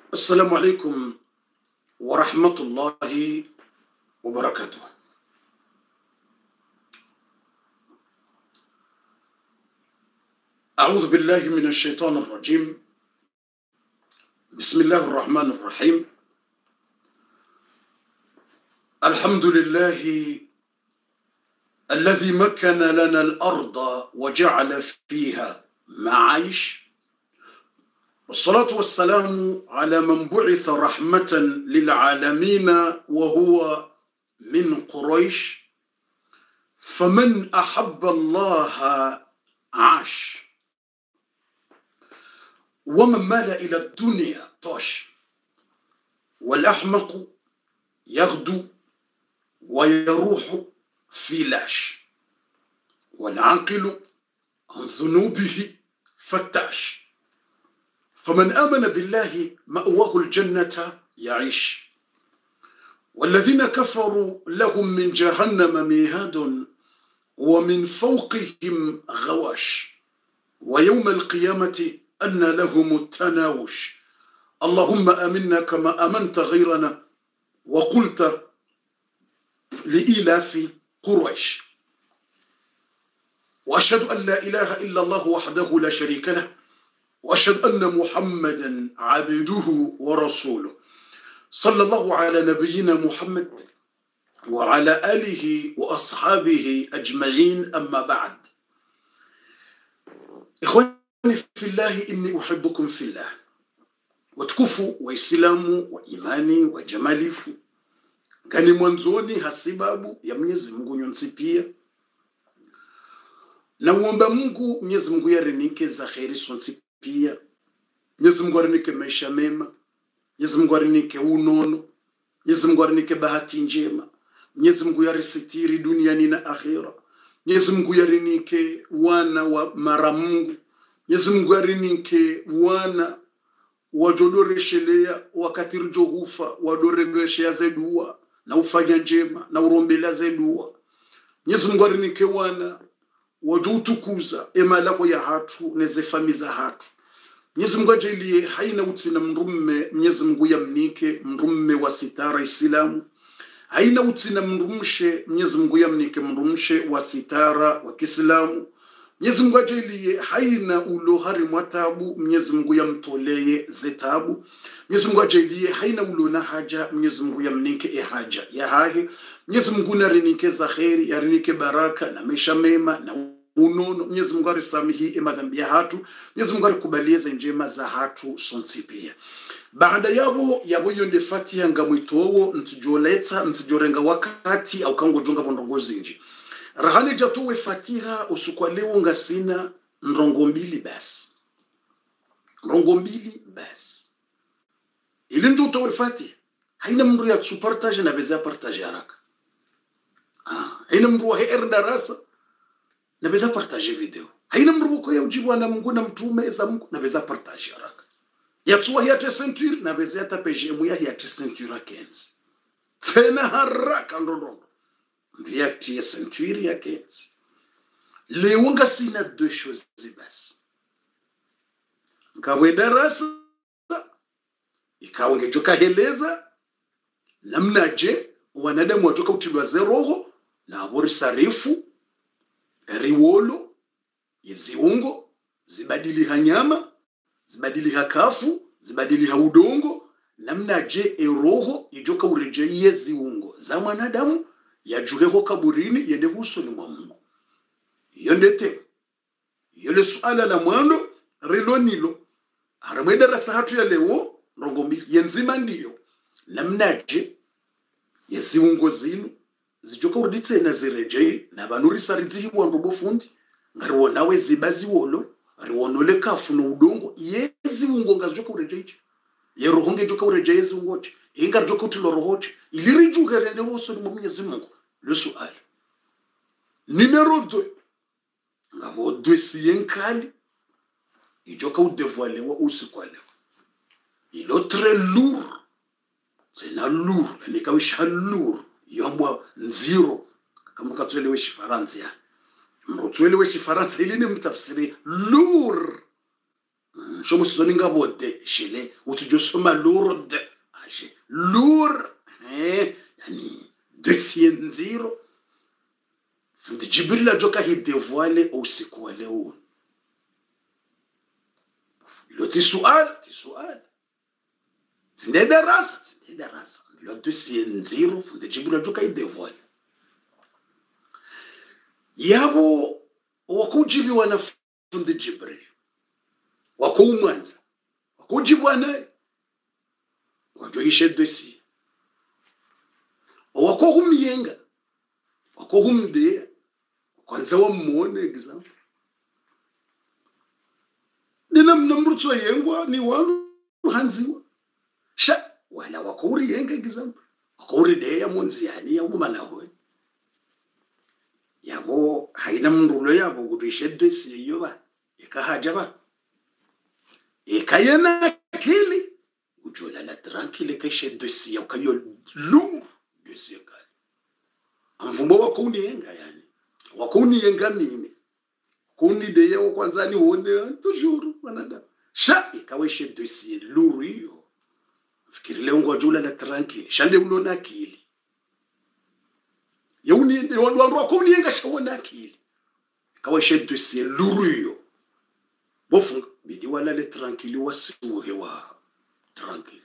السلام عليكم ورحمة الله وبركاته. أعوذ بالله من الشيطان الرجيم. بسم الله الرحمن الرحيم. الحمد لله الذي مكن لنا الأرض وجعل فيها معايش، والصلاة والسلام على من بعث رحمة للعالمين وهو من قريش، فمن أحب الله عاش، ومن مال إلى الدنيا طاش، والأحمق يغدو ويروح في لاش، والعاقل عن ذنوبه فتاش، فمن آمن بالله مأواه الجنة يعيش، والذين كفروا لهم من جهنم مهاد ومن فوقهم غواش، ويوم القيامة أن لهم التناوش. اللهم آمنا كما آمنت غيرنا وقلت لإيلاف قريش. وأشهد أن لا إله إلا الله وحده لا شريك له، وأشهد أن محمدا عبده ورسوله، صلى الله على نبينا محمد وعلى آله وأصحابه أجمعين. أما بعد، إخواني في الله، إني أحبكم في الله. Watukufu wa Islamu wa imani wa jamalifu, kani mwanzoni hasibabu ya Mwenyezi Mungu nyonsi pia, na uomba Mungu Mwenyezi Mungu yarinike za kheri sonsi pia, Mwenyezi Mungu yarinike maisha mema, Mwenyezi Mungu yarinike unono, Mwenyezi Mungu yarinike bahati njema, Mwenyezi Mungu yarisitiri duniani na akhira, Mwenyezi Mungu yarinike wana wa mara Mungu, Mwenyezi Mungu yarinike wana wajodoreshelea wakati rijo hufa wadorebeshea zedua na ufanya njema na urombela zedua. Mwenyezi Mungu arinike wana wajoutukuza emalako ya hatu nezefami za hatu. Mwenyezi Mungu ajalie haina utsina mrumme, Mwenyezi Mungu yamnike mrumme wa sitara Islamu. Haina utsina mrumshe, Mwenyezi Mungu yamnike mrumshe wa sitara wa Kiislamu. Mwenyezi Mungu ajalie haina ulohari mwatabu, Mwenyezi Mungu yamtoleye zetabu. Mwenyezi Mungu ajalie haina ulona haja, Mwenyezi Mungu yamnike haja ya hahe. Mwenyezi Mungu narinike za kheri, yarinike baraka na maisha mema na unono. Mwenyezi Mungu arisamihi madhambi ya hatu, Mwenyezi Mungu arikubalie za njema za hatu sonsi pia. Baada yabo yonde Fatiha ngamwitowo ntijoleta ntijorenga wakati au kango jonga bondongozi nji. Rahani jatuwe Fatiha usukwa leo ngasina ndongo mbili basi. Ndongo mbili basi. Ili njo utowe Fatiha. Haina mru ya tsupartaje na beza partaje haraka. Haina mru wa heer darasa na beza partaje video. Haina mru wako ya ujibu na Mungu na mtume za Mungu na beza partaje haraka. Ya tsuwa ya te ceinture na beza ya tapejemu ya te ceinture akenzi. Tena haraka ndondondo. Reactie ceinture ya kenzi. Leo ngasina deux choses basi. Nkawe darasa ikawa ngejoka heleza namnaje wanadamu watoka utilwa zeroho na abori sarifu riwolo iziungo zibadili hanyama zibadili hakafu zibadili haudongo namnaje eroho ijoka urejeye ziungo za mwanadamu yajuheho kaburini yende husoni mwa Mungu. Yondete yole suala la mwando rilonilo haramwe darasa hatu ya leo ndongo mbili yenzima ndiyo namnaje yesiungo zinu zijoka urditse na zireje na banuri sarizihi wa ndobofundi ngariwo nawe zibazi wolo riwonole kafu no udongo yeziungo ngazijoka ureje yerohonge joka ureje yeziungo inga joka utilorohoje ilirijuke rende husoni mwa Mwenyezi Mungu. Le sual numéro 2 ngabo dossier nkali ijoka udévoiler wa usikwalewa ilo très lourd. C'est na lourd ni kawisha lourd yombwa nziro kama katwelewe shifaransa ya mrotwelewe shifaransa ili ni mtafsiri lourd shomo sizoninga bode shile utujosoma lourde aje lour yani dossier nziro fundi Jibril ajoka hi dévoiler usiku wa leo ilo tisual tinde darasa ilo dossier nziro fundi Jibril ajoka hi dévoiler yabo wakujibi wana fundi Jibril wakumanza wakujibu naye wajoishe dossier wakohumyenga wakohumde kwanza wamuone example nina mnamrutso yengwa ni wanu hanziwa sha wala wakuri yenga example wakuri de ya munziani ya umalawe yabo haina mrulo yabo kudishe dossier yoba ikahaja ba ikayena kili ujola la tranquille keshe dossier ukayo lu dossier kali amvumbo wakuniyenga yani wakuniyenga mimi kuni de yao kwanza ni wone toujours wanada sha ikaweshe dossier lu hiyo fikiri leo ngojola la tranquille shande ulona akili yauni wandu wakuniyenga shawona akili ikaweshe dossier lu hiyo bofu bidi wala le tranquille wasiwe wa tranquille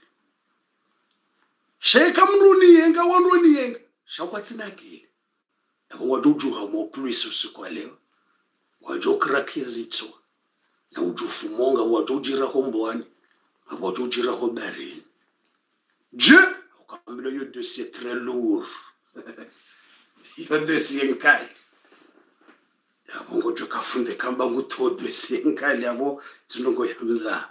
sheka mruni yenga wandoni yenga shakwatsina akili yabo wadujuha mo plus usiku leo wajokrakizitso na ujufumonga wadujira hombwani abodujira hobarini je ukambilo yo dossier très lourd yo dossier nkali yabo ngojoka funde kamba nguto dossier nkali yabo tsinongo yamza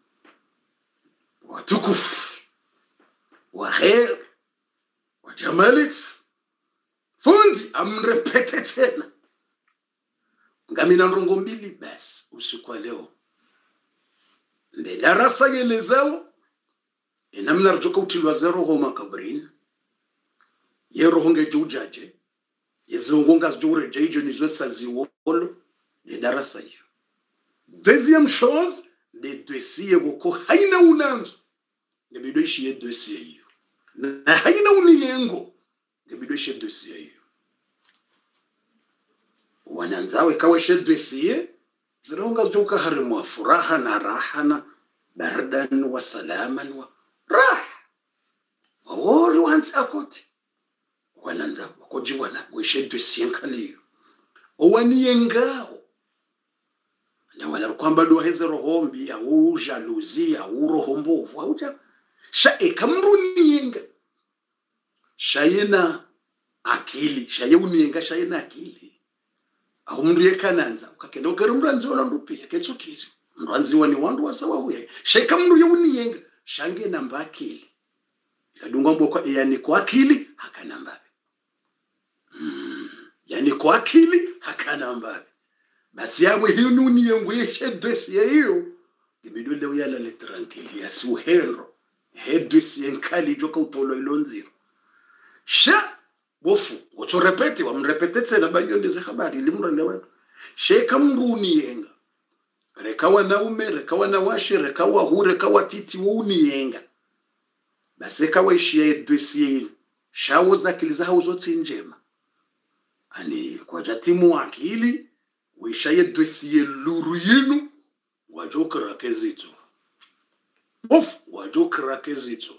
watukufu وخير وجمالك fundi amrepete tena ngamina ndongo mbili basi usiku leo nde darasa yelezao enamna rjoka utilwa zero homa kabrin yero honge jujaje yezongonga zjure jeje nizwe saziwolo nde darasa hiyo deuxième chose les dossiers boko haina unanzo ngebidoishi dossier hiyo na haina uniyengo ngebidoishi dossier hiyo wananzawe kaweshe dossier zironga joka harimu furaha na raha na bardan wa salaman wa rah wawori wanzi akoti wananza wakojiwana weshe dossier kaliyo owaniengao na wala kwamba do hezero hombi au jalousie au roho mbovu au sha ekamruniyenga shayena akili shayuniyenga shayena akili au mndu yekananza ukakenda ukari mranzi wala ndupia ketsukizo mranzi wani wandu wasawa uye shakamndu yuniyenga shange namba akili iladunga mboko yani kwa akili hakanamba yani kwa akili hakanamba basi yawe hiyo nuniyengo yeshe dossier hiyo ibido leo yala le tranquille yasuhero dossier nkali joka utolo ilonziro sha bofu woto repete wa mrepete tena bayo ndeze habari limrande wewe sheka mruni yenga rekawa naume rekawa na washi rekawa hu rekawa titi wuni yenga basi kawa ishie dossier shawo zakiliza hauzote njema ani kwa jatimu akili wishaye dossier luru yinu wajokra kezito of wajokra kezito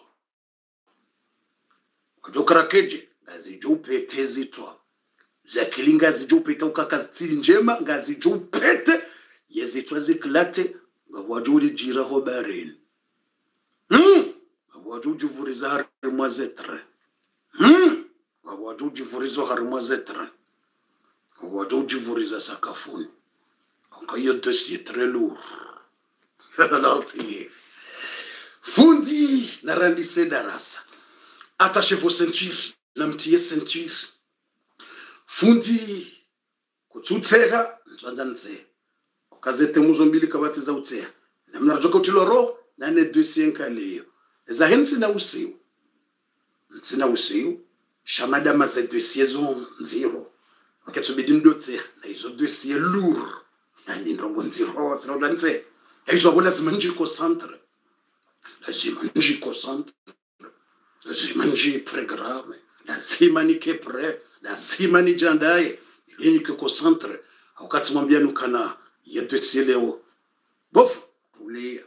wajokra keje ngazi jupete zitwa jakilinga zijupete ukakazi njema ngazi jupete yezitwa ziklate wajuri jira hobarin wajuji vuriza harimwa zetre wajuji vuriza harimwa zetre wajuji vuriza sakafuni kayo dossier très lourd fundi na randise darasa attachez vos ceintures na mtie ceinture fundi kutsutseha nzwanza nze okazete muzo mbili kabati za utseha na mnarjoka utiloro na ne dossier nkaleyo za hensi na usiu ntsina usiu shamada ma za dossier zo nziro wakati bidi ndotse na hizo dossier lourd yani ndongo nziro sinodanze hizo hapo lazima njikosantre, lazima njikosantre, lazima njiprogramme, lazima nikepre, lazima nijandaye ili nikikosantre. Wakati mwambia nukana yedwesi leo bofu tulia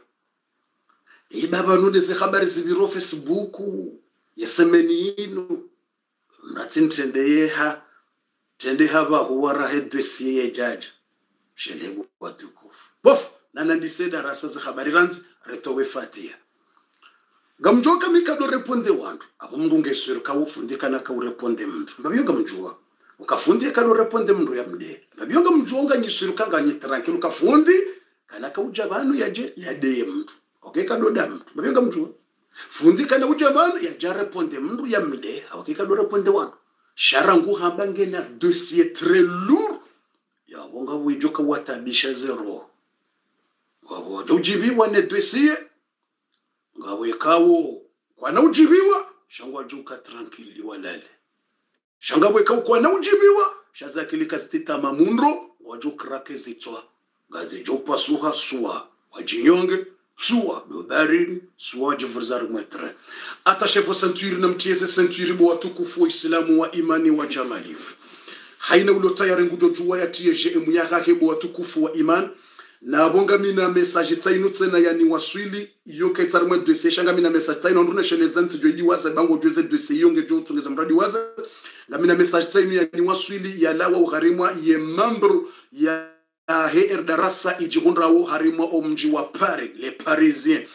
baba nude ze habari zibiro Facebook yesemeni inu natintendeye tende haba huwara hedwesi ye jaja shelego watukufu bofu nana ndiseda rasa ze habari ranzi retowe fatia ngamjoka mikado reponde wantu abo mungu ngeswero kawufundika na kawureponde mndu ngabyoga mjua ukafundi kano reponde mndu ya mde ngabyoga mjuonga nyiswiruka nganye tranquilo kafundi kana kauja banu yaje yade mndu okay kado da mndu ngabyoga mjua fundi kana uja banu yaje reponde mndu ya mde okay kado reponde wantu sharangu hamba ngena dossier très lourd ya wonga wijoka watabisha zero ngabo ujibiwa ne dossier ngabo ikawo kwana ujibiwa shangwa joka tranquille walale shangabwe kwa na ujibiwa shazakilika stita mamundo wajukrake zitwa gazi jopa suha suwa wajinyonge suwa dobarini suwa jivurzari mwetre ata shefu senturi na mtieze senturi bo watukufu wa islamu wa imani wa jamalifu haina ulo tayari ngudo juwa ya TGM ya hakebo watukufu wa iman na bonga mina message tsainu tsena yani waswili yoke tsarmwe dossier shanga mina message tsainu ndune shelezanti jodi waza bango jose dossier yonge jo tungeza mradi waza na mina message tsainu yani waswili ya lawa ugharimwa ye membro ya HR darasa ijigundrawo harimwa omji wa Paris les parisiens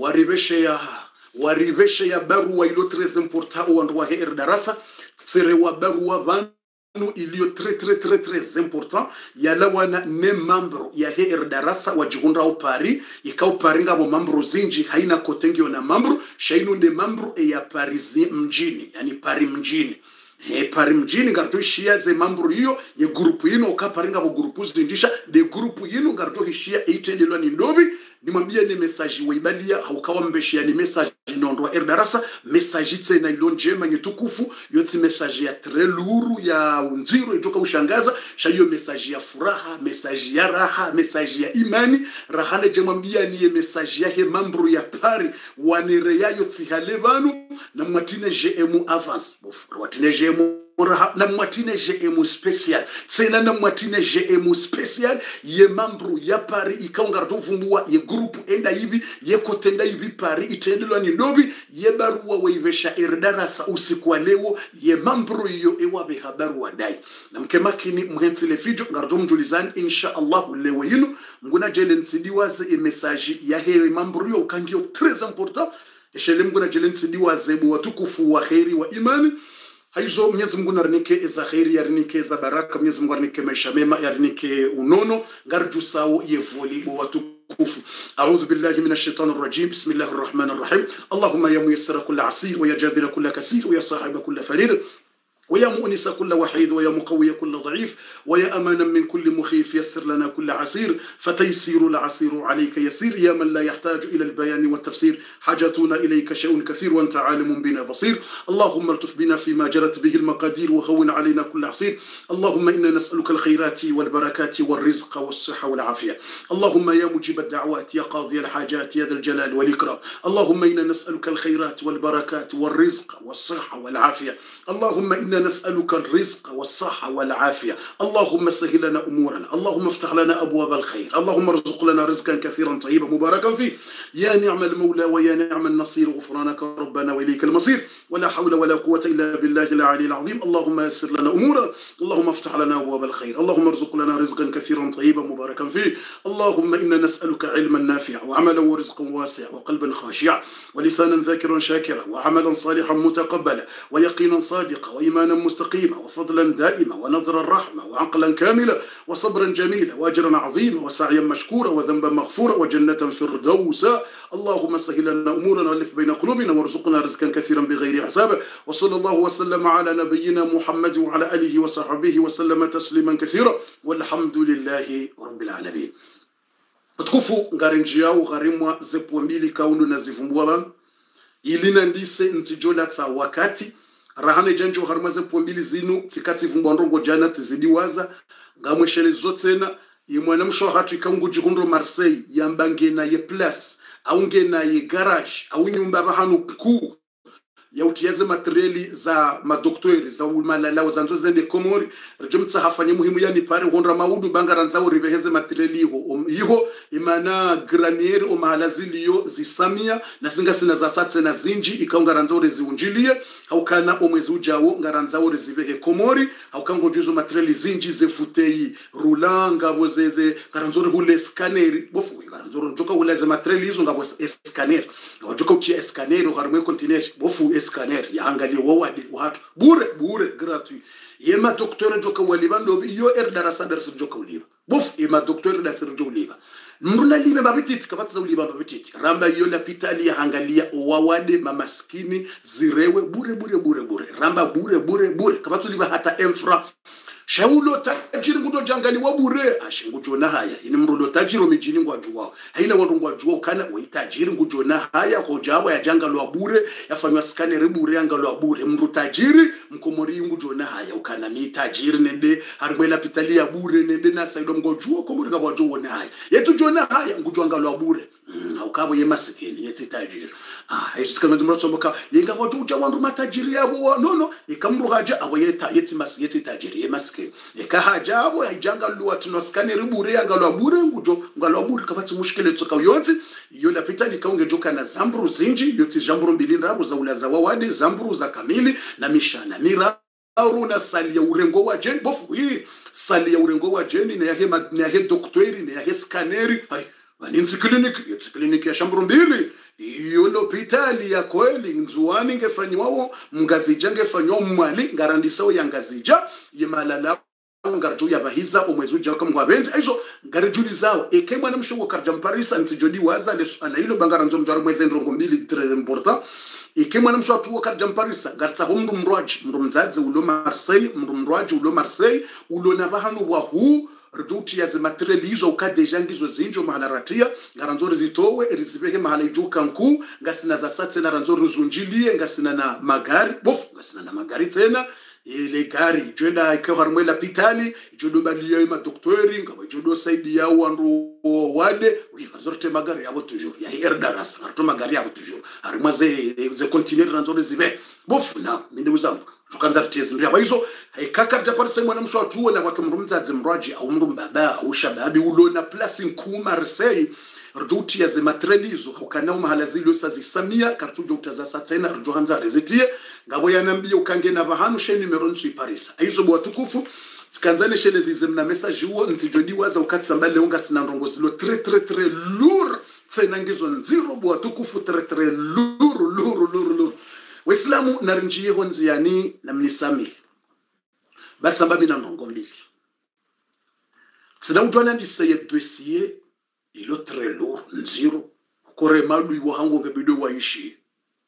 waribeshe ya barua ilo très important wa HR darasa tsere wa barua van nous il est très important yala wana ne membro ya HR darasa wajihunda au Paris ikao paringa bo membro zinji haina kotengio na membro shainu de membro ya Parisien mjini yani Paris mjini Paris mjini ngarto shia ze membro hiyo ye grupu yino ukaparinga bo grupu zinjisha de grupu yino ngarto shia itendelwa ni ndobi nimwambia ni message waibalia haukawa mbeshia ni message nondo HR darasa message tsena ilonjema nyitukufu yoti message ya très lourd ya unziro itoka ushangaza shayo message ya furaha message ya raha message ya imani rahane jemwambia ni message ya he membro ya Paris wanere yayo tsihalevanu na mwatine GM avance bof watine GM na mwatine GM special tsena na mwatine GM special ye membro ya Paris ikaungardo vumbua ye group enda hivi ye kotenda hivi Paris itendelwa ni ndobi ye barua waivesha erdarasa usiku wa leo ye membro yo ewabe habaru wadai na mkemakini mhentile fijo ngardo mjulizani insha Allah leo yinu mguna jele nsidiwaze e message ya he membro yo kangio très important eshele mguna jele nsidiwaze bo watukufu wa khairi wa imani haizo Mwenyezi Mungu narinike za khairi yarinike za baraka Mwenyezi Mungu narinike maisha mema yarinike unono ngarju sawo yevoli bo watukufu a'udhu billahi minash shaitanir rajim bismillahir rahmanir rahim allahumma ya muyassira kull asir wa ya jabira kull kasir wa ya sahiba kull farid ويا مؤنس كل وحيد ويا مقوي كل ضعيف ويا أمانا من كل مخيف يسر لنا كل عسير فتيسير العسير عليك يسير يا من لا يحتاج إلى البيان والتفسير حاجتنا إليك شيء كثير وأنت عالم بنا بصير اللهم الطف بنا فيما جرت به المقادير وهون علينا كل عسير اللهم إنا نسألك الخيرات والبركات والرزق والصحة والعافية اللهم يا مجيب الدعوات يا قاضي الحاجات يا ذا الجلال والإكرام اللهم إنا نسألك الخيرات والبركات والرزق والصحة والعافية اللهم إنا نسألك الرزق والصحة والعافية اللهم سهل لنا أمورنا اللهم افتح لنا أبواب الخير اللهم ارزق لنا رزقا كثيرا طيبا مباركا فيه يا نعم المولى ويا نعم النصير غفرانك ربنا وإليك المصير ولا حول ولا قوة إلا بالله العلي العظيم اللهم يسر لنا أمورنا اللهم افتح لنا أبواب الخير اللهم ارزق لنا رزقا كثيرا طيبا مباركا فيه اللهم إنا نسألك علما نافعا وعملا ورزقا واسعا وقلبا خاشعا ولسانا ذاكرا شاكرا وعملا صالحا متقبلا ويقينا صادقا وإيمانا مستقيما وفضلا دائما ونظرا رحمة وعقلا كاملا وصبرا جميلا وأجرا عظيما وسعيا مشكورا وذنبا مغفورا وجنة فردوسا اللهم سهل لنا أمورنا والف بين قلوبنا وارزقنا رزقا كثيرا بغير حساب وصلى الله وسلم على نبينا محمد وعلى آله وصحبه وسلم تسليما كثيرا والحمد لله رب العالمين. Tukufu ngarinjiao gharimwa zepu mbili kaundu na zivumbua banu ilina ndise ntijola ta wakati rahane janjo harmaze po mbili zinu tikati vumbwa ndongo jana tizidiwaza ngamweshele zotena ye mwana msho hatu ikaungu jikundo Marseille yambange na ye place au ngena ye garage au nyumba bahanu kuu ya utiaze materiali za madoktori za umalala zanzo zende Komori rjumtsa hafanye muhimu yani pare hondra maudu bangaranza uribeheze materiali hiho imana granier o mahalaziliyo zisamia na singa sina za satse na zinji ikaungaranza ure ziunjilie haukana omwezi ujao ngaranza ure zibehe Komori haukango juzo materiali zinji zefutei rulanga bozeze ngaranza ure hule scanner bofu ngaranza ure njoka hule ze materiali hizo ngabo scanner wajoka utia scanner uharumwe continent bofu scanner ya angalia wawadi watu bure gratuit yema docteur joka walibando yo darasa joka uliba bof yema docteur da sir joka uliba mruna libe babititi kabata uliba babititi ramba yo la pitali ya angalia wawade mamaskini zirewe bure ramba bure kabata uliba hata infra shaulo tajiri ngudo jangali wabure ashingujona haya ini mrulo tajiri mijini ngwajua haina watu ngwajua kana waitajiri ngujona haya hojawa ya jangalo wabure yafanywa scanner bure angalo wabure mru tajiri mkomori ngujona haya ukana mi tajiri nende harumela pitali ya bure nende na saido ngojua komori ngwajua na haya yetu jona haya ngujwa angalo wabure haukabo ye masikini yeti tajiri hizo kama mrotso mboka yenga watu uja wandu matajiri yabo no ikamru haja awayeta yeti tajiri ye masikini ekahaja abo haijanga luwa tunoskani ribure angalo bure ngujo ngalo bure kabati mushkile tsoka yonzi iyo la pitali kaunge joka na zamburu zinji yoti zamburu mbili ndabo za ulaza wawade zamburu za kamili na mishana mira aruna sali ya urengo wa jeni bofu hii sali ya urengo wa jeni na yahe doktori na yahe skaneri Waninzi kliniki ya shamburu mbili iyo lopitali ya kweli nzuani ngefanywawo mngazija ngefanywawo mwali ngarandisao ya ngazija yemalala ngarju ya bahiza omwezu jaka mwabenzi aizo ngarjuli zao ekemwa na mshogo karjamparisa ntijodi waza lesuala hilo bangaranzo mjaro mweze ndrongo mbili très important ekemwa na mshogo tuwa karjamparisa ngartsa homru mrwaji mrumzazi ulo Marseille ulo nabahanu wa huu rduti ya materiali hizo ukadeja ngizo zinjo mahalaratia ngaranzori zitowe rizibehe mahala ijuka nku ngasina za satse na ranzori zunjilie ngasina na magari ngasina na magari tena ile gari jenda ikawa harumela pitali jodo balia ima doktori ngaba jodo saidi ya wandu wade ngaranzori te magari yabo toujours ya daras harto magari yabo toujours harumaze ze continuer ranzori zibe na minde uzambu tukanza tezi ndio hizo haikaka japarisa mwana msho atuwe na wake mrumzazi mraji au mrumbaba au shababi ulona place nku Marseille rduti ya zematrelizo ukanao mahala zilo sazisamia kartujo utazasa tena rjohanza rezitie ngabo yanambia ukangena bahanu sheni meronsu Paris hizo bwa tukufu sikanzane shele zizemna message huo nsijodi waza ukati sambale unga sina ndongo zilo très lourd tena ngizo nziro bwa tukufu très lourd Waislamu narinjie honzi yani na mnisami basi sababu na ndongo mbili sina ujwana ndiseye dossier ilo très lourd nziro kore madu iwo hango ngebido waishi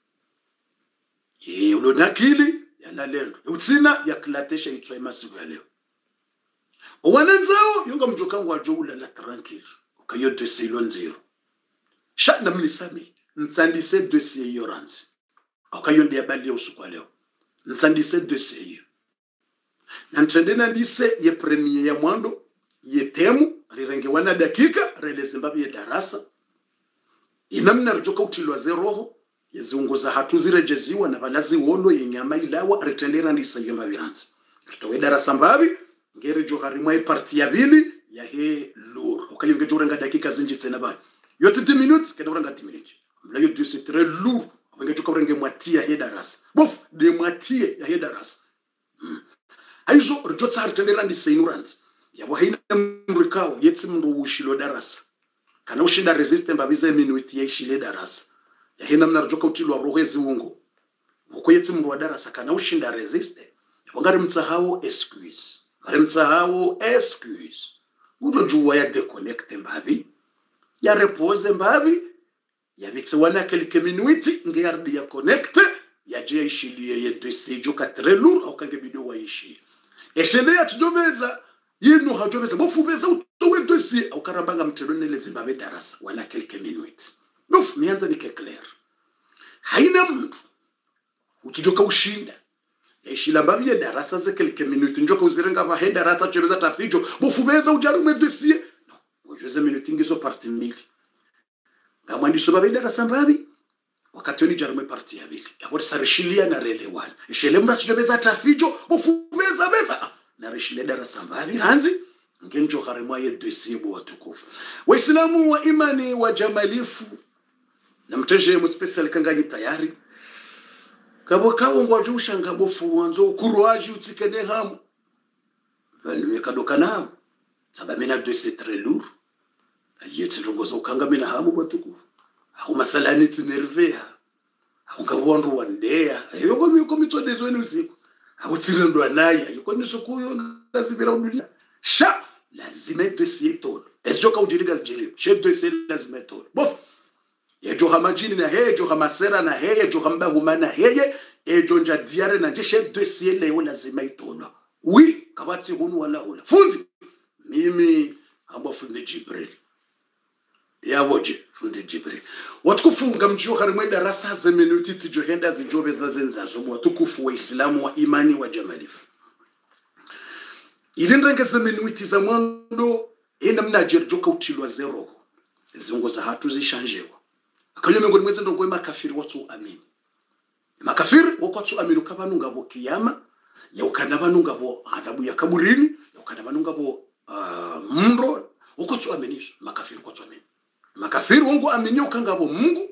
ulo nakili ya nalendo utsina ya klatesha itwa masiku ya leo wanenzao yunga mjokangu wa joula la tranquille ukayo dossier ilo nziro sha na mnisami nsandise dossier yoranzi akayondi ya bali usiku leo nsandise dossier na ntendena ndise ye premier ya mwando ye temu rirenge wana dakika releze mbabi ya darasa inamna rjoka utilwa zeroho yeziungoza hatu zirejeziwa na balazi wolo yenyama ilawa ritendera ndise yomba biranzi ritowe darasa mbabi ngere joharimwa e parti ya bili ya he lour ukayonge jorenga dakika zinji tena bali yote 10 minutes kedoranga 10 minutes mla yo dossier très lourd wengejuka urenge mwatia hedarasa de mwatie ya hedarasa aizo rjotsa hartendera ndise ignorance yabo haina mrikao yetsi mndu ushilo darasa kana ushinda resiste mbabize minuti ya ishile darasa ya hina mnarjoka utilwa rohezi ungo uko yetsi mndu wa darasa kana ushinda resiste ngari mtsahao excuse udo juwa ya deconnect mbabi ya repose mbabi ya bitsewana quelques minutes ngardi ya connect ya je ishilie ye dossier joka très lourd au kange bido wa ishi eshele ya tudobeza yinu hajobeza bofubeza utowe dossier au karambanga mtelone lezi mbabe darasa wana quelques minutes mianza nike clair haina mtu utujoka ushinda ishila mbabe darasa za quelques minutes njoka uzirenga ba he darasa chebeza tafijo bofubeza ujarume dossier ujuze minutingizo parti mbili ngamwandiso babe darasa mbabi wakati oni jarume parti ya bili yabori sarishilia na relewana ishele mratu jobeza tafijo bufubeza beza na rishile darasa mbabi ranzi ngenjo haremwa ye dosibu watukufu waislamu wa imani wa jamalifu na mteje mu special kangaji tayari kabo kawo ngwajusha ngabofu wanzo kuruaji utikene hamu vanu kadoka namu sababu mina dossier très lourd ayeti longoza ukanga mina hamu watukufu au masalani tinervea au ngabondu wandea ayoko miko mitsodezo ni usiku au tirendo anaye ayoko nisukuyo ngazibira udunia sha lazima dossier todo ezoka ujiriga jiri she dossier lazima todo bof yejo hamajini na hejo hamasera na hejo hamba humana heye ejo nja diare na she dossier leo lazima itola oui kabati hunu wala hula fundi mimi amba fundi Jibril ya woje fundi Jibril watukufunga mjio harimwe darasa za minuti tijohenda zijobe za zenzazo watukufu wa Islamu wa imani wa jamalifu ilindrenge za minuti za mwando ina mnajerjoka utilwa zero ziongo za hatu zishanjewa akanyo mengoni mweze ndongo makafiri watu amini makafiri watu amini ukabanu ngabo kiyama ya ukandabanu ngabo adhabu ya kaburini ya ukandabanu ngabo mro watu amini makafiri watu amini makafiri wongo aminyo ukangabo Mungu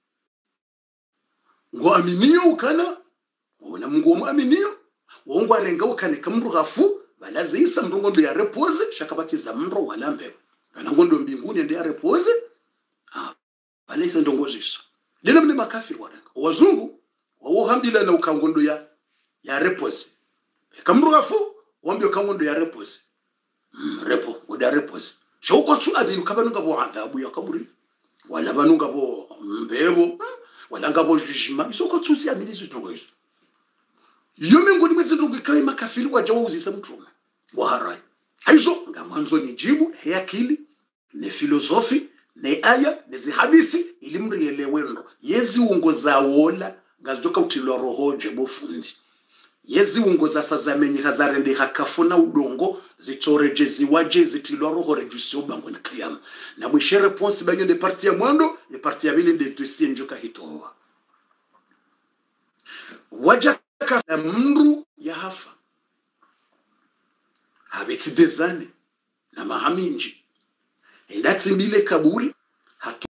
ngo aminyo ukana wona Mungu wo aminyo wongo arenga ukane kamru gafu balaze isa mrongo ya repose shakabatiza mro walambe bana ngondo mbinguni ndi ya repose balaise ndongoziso lelo mne makafiri warenga wazungu wawo hambila na ukangondo ya repose kamru gafu wambio kangondo ya repose repo oda repose shauko tsu abinu kabanunga bo adhabu ya kaburi wala banunga bo mbebo wala ngabo judgment isoko tsu si amilizo tongoizo yome ngoni mwezi ndugu kai makafiri wajawa uzisa mtume wa harai haizo ngamanzo ni jibu he akili ne filosofi ne aya ne zihadithi ilimrielewendo yezi uongoza wola ngazoka utilwa rohoje bofundi yezi ungoza sazamenyi hazarende hakafuna udongo zitoreje ziwaje zitilwa roho rejusio bango nikiyama na mwishe response banyo de parti ya mwando de parti ya bile de dossier njoka hitoa wajaka na mru ya hafa habeti dezane na mahaminji elati mbile kaburi hatu